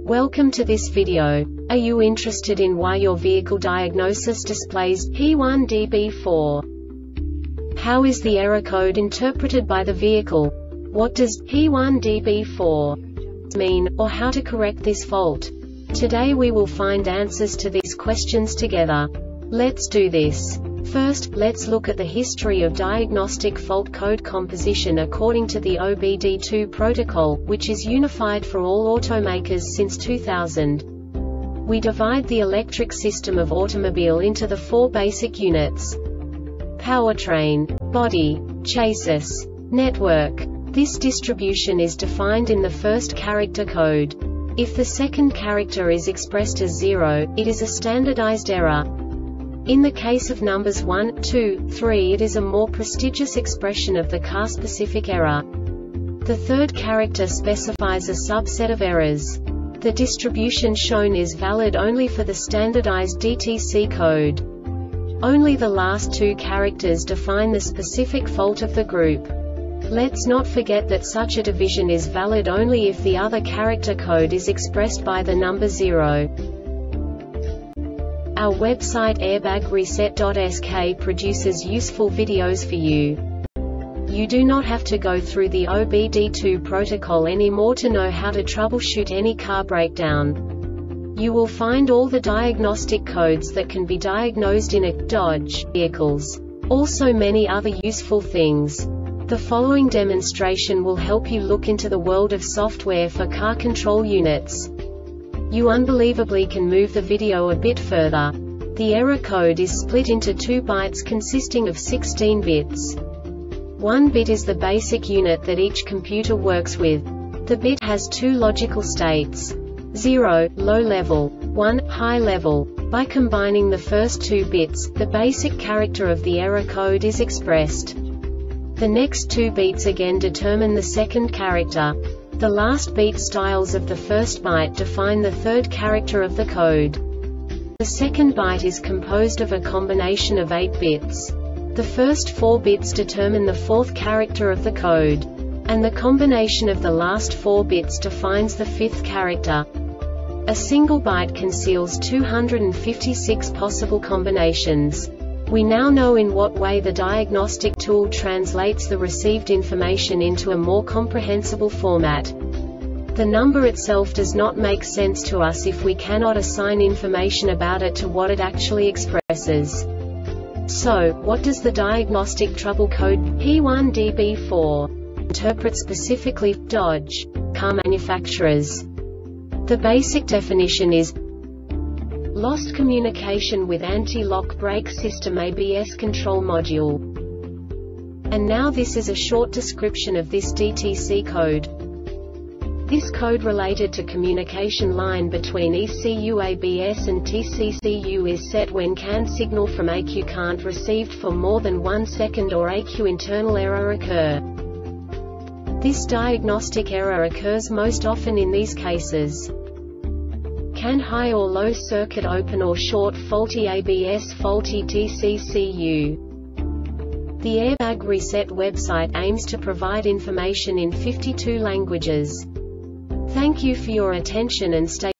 Welcome to this video. Are you interested in why your vehicle diagnosis displays P1DB4? How is the error code interpreted by the vehicle? What does P1DB4 mean, or how to correct this fault? Today we will find answers to these questions together. Let's do this. First, let's look at the history of diagnostic fault code composition according to the OBD2 protocol, which is unified for all automakers since 2000. We divide the electric system of automobile into the four basic units: powertrain, body, chassis, network. This distribution is defined in the first character code. If the second character is expressed as 0, it is a standardized error. In the case of numbers 1, 2, 3, it is a more prestigious expression of the car-specific error. The third character specifies a subset of errors. The distribution shown is valid only for the standardized DTC code. Only the last two characters define the specific fault of the group. Let's not forget that such a division is valid only if the other character code is expressed by the number 0. Our website airbagreset.sk produces useful videos for you. You do not have to go through the OBD2 protocol anymore to know how to troubleshoot any car breakdown. You will find all the diagnostic codes that can be diagnosed in a Dodge vehicles. Also many other useful things. The following demonstration will help you look into the world of software for car control units. You unbelievably can move the video a bit further. The error code is split into 2 bytes consisting of 16 bits. 1 bit is the basic unit that each computer works with. The bit has 2 logical states: 0, low level, 1, high level. By combining the first 2 bits, the basic character of the error code is expressed. The next 2 beats again determine the second character. The last beat styles of the first byte define the third character of the code. The second byte is composed of a combination of 8 bits. The first 4 bits determine the fourth character of the code. And the combination of the last 4 bits defines the fifth character. A single byte conceals 256 possible combinations. We now know in what way the diagnostic tool translates the received information into a more comprehensible format. The number itself does not make sense to us if we cannot assign information about it to what it actually expresses. So, what does the diagnostic trouble code P1DB4 interpret specifically for Dodge car manufacturers? The basic definition is lost communication with anti-lock brake system ABS control module. And now this is a short description of this DTC code. This code related to communication line between ECU ABS and TCCU is set when CAN signal from ECU can't received for more than 1 second or ECU internal error occur. This diagnostic error occurs most often in these cases: CAN high or low circuit open or short, faulty ABS, faulty TCCU. The Airbag Reset website aims to provide information in 52 languages. Thank you for your attention and stay